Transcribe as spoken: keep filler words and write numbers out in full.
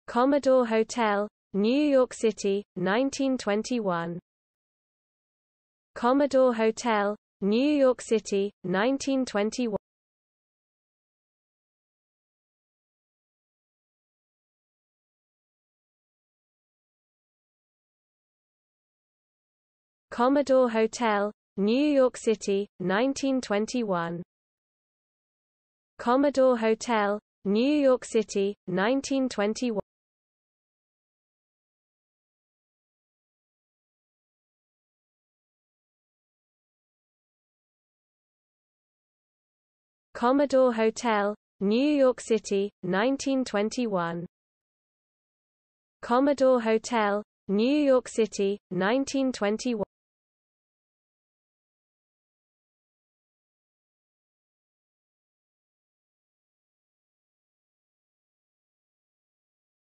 Commodore Hotel, New York City, nineteen twenty-one. Commodore Hotel, New York City, nineteen twenty-one. Commodore Hotel, New York City, nineteen twenty-one. Commodore Hotel, New York City, nineteen twenty-one. Commodore Hotel, New York City, nineteen twenty-one. Commodore Hotel, New York City, nineteen twenty-one.